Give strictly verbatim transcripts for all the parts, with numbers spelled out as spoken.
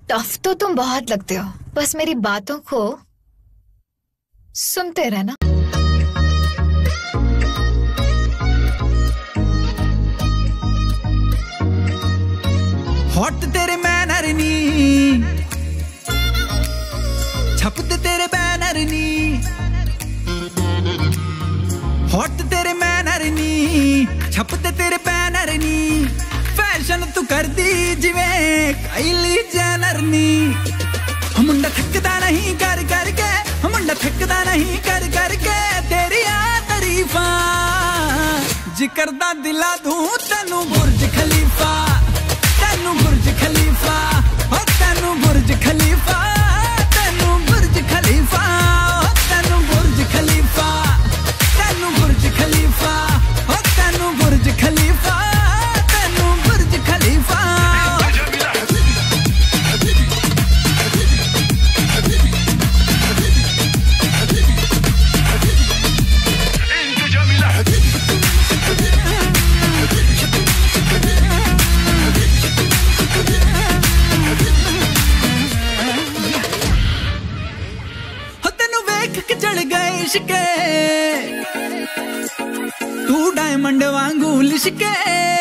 Tough तो तुम बहुत लगते हो, बस मेरी बातों को सुनते रहना। हॉट तेरे मैनर नी, छपते तेरे बैनर नी। हॉट तेरे मैनर नी, छपते तेरे बैनर नी। फैशन तू कर दी जिवें काइली जेनर नी। मुंडा थकदा नहीं कर करके, मुंडा थकदा नहीं कर करके तेरी आ तारीफा। जिक्र दा दिला दूं तेनू बुर्ज खलीफा, तेनू बुर्ज खलीफा, ओ तेनू बुर्ज खलीफा, तेनू बुर्ज खलीफा, ओ तेनू बुर्ज खलीफा, तेनू बुर्ज खलीफा, ओ तेनू बुर्ज खलीफा, तेनू बुर्ज खलीफा। चढ़ गए इश्के तू डायमंड वांगू लिशके।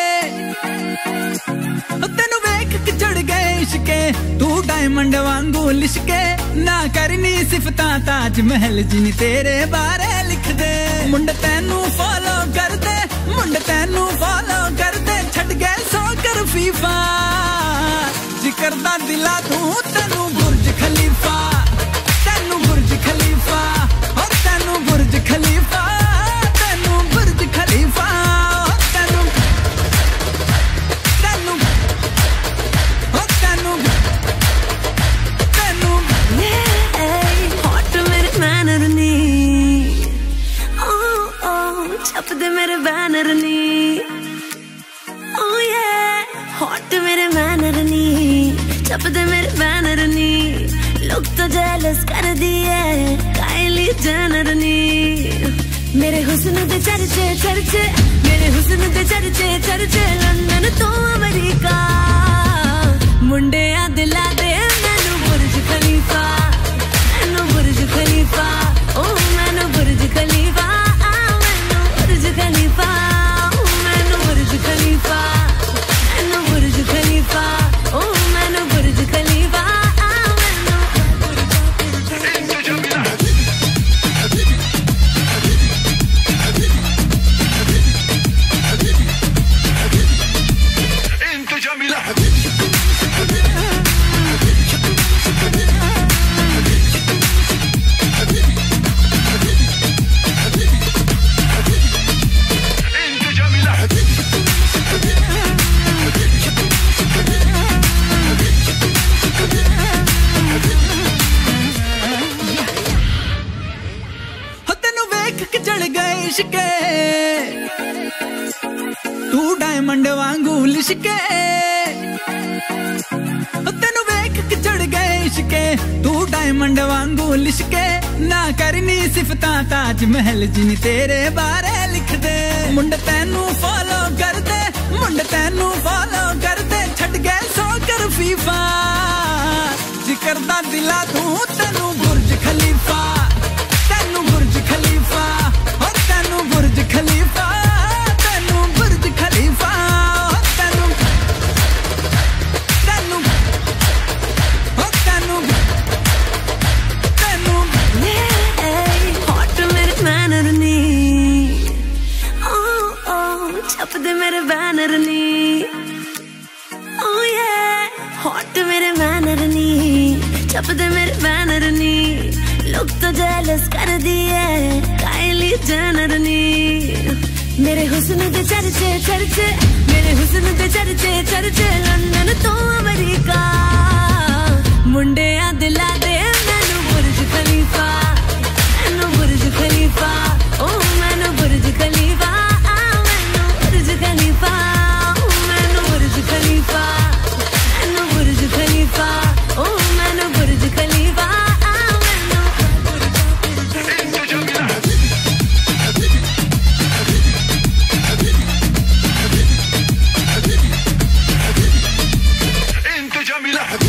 तेनू वेख के चढ़ गए इश्के तू डायमंड वांगू लिशके। ना करनी सिफता ताज महल जिनी तेरे बारे लिख दे। मुंड तेनू फॉलो कर दे, मुंड तेनू फॉलो कर दे। छड़ गए सो कर फीफा। जिक्र दा दिला दूं तेनू बुर्ज खलीफा, तेनू बुर्ज खलीफा, और तेनू बुर्ज खलीफा, तेनू बुर्ज खलीफा, तेनू तेनू और तेनू तेनू। हॉट मेरे मैनर नी, ओ ओ छप दे मेरे बैनर नी। ओ ये हॉट मेरे मैनर नी, छप दे मेरे बैनर नी। लोग तो जेलस कर दिए काइली जेनर नी। मेरे हुस्न दे चर्चे चर्चे, मेरे हुस्न दे चर्चे चर्चे। लंदन तो अमेरिका मुंडे आ दिला दे मैनू बुर्ज खलीफा, मैनू बुर्ज खलीफा, ओ मैनू बुर्ज खलीफा, मैनू बुर्ज खलीफा, मैनू बुर्ज खलीफा, मैनू बुर्ज खलीफा, ओ मैनू बुर्ज खलीफा। इश्के तू डायमंड वांगू लिशके। तेनू वेख के चढ़ गए इश्के तू डायमंड वांगू लिशके। ना करनी सिफता ताज महल जिनी तेरे बारे लिख दे। मुंड तेनू फॉलो कर दे, मुंड तेनू फॉलो कर दे। छड़ गए सो कर फीफा। जिक्र दा दिला दूं तेनू बुर्ज खलीफा, तेनू बुर्ज खलीफा, और तेनू बुर्ज खलीफा, तेनू बुर्ज खलीफा, तेनू तेनू और तेनू तेनू। हॉट मेरे मैनर नी, ओ ओ छप दे मेरे बैनर नी। ओ ये हॉट मेरे मैनर नी, छप दे मेरे बैनर नी। लोग तो जेलस कर दिए काइली जेनर नी। मेरे हुस्न दे चर्चे चर्चे, मेरे हुस्न दे चर्चे चर्चे। लंदन तो अमेरिका मुंडे आ दिला दे मैनू बुर्ज खलीफा, मैनू बुर्ज खलीफा, ओ मैनू बुर्ज खलीफा, मैनू बुर्ज खलीफा, मैनू बुर्ज खलीफा, मैनू बुर्ज खलीफा, ओ मैनू बुर्ज खलीफा। Jamila